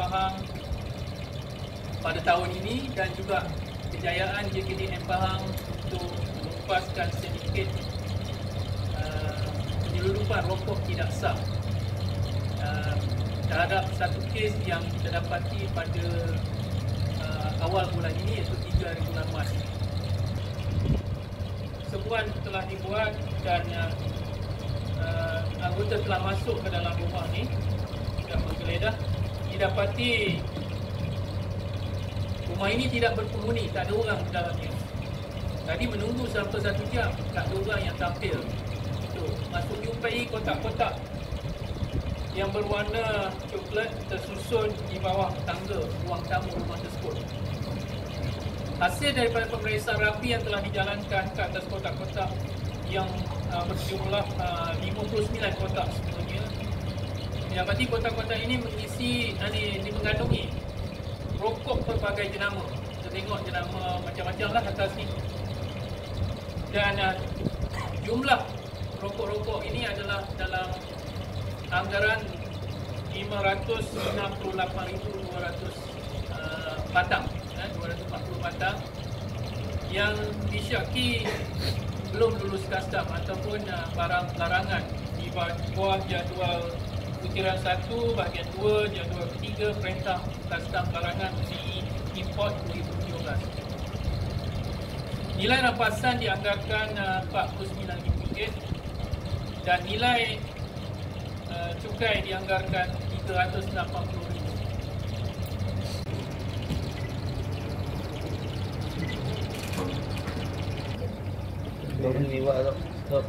Pahang pada tahun ini, dan juga kejayaan JKDM Pahang untuk melepaskan sedikit penyelundupan rokok tidak sah terhadap satu kes yang kita dapati pada awal bulan ini, iaitu 3 hari bulan Mac. Sebuan telah dibuat dan anggota telah masuk ke dalam rumah ni dan menggeledah. Didapati rumah ini tidak berpenghuni, tak ada orang di dalamnya. Tadi menunggu sampai 1 jam, tak ada orang yang tampil. Masuk jumpai kotak-kotak yang berwarna coklat tersusun di bawah tangga ruang tamu rumah tersebut. Hasil daripada pemeriksaan rapi yang telah dijalankan ke atas kotak-kotak yang berjumlah 59 kotak sebenarnya, didapati kotak-kotak ini mengandungi rokok pelbagai jenama. Kita tengok jenama macam-macam lah atas ni. Dan jumlah rokok-rokok ini adalah dalam anggaran 568,200 batang, 240 batang yang disyaki belum lulus kastam ataupun barang larangan di bawah jadual butiran 1 bahagian 2 jadual 3 Perintah Kastam Larangan UCI Import 2017. Nilai rampasan dianggarkan RM49,000 dan nilai cukai dianggarkan RM380,000. Ini buat tak.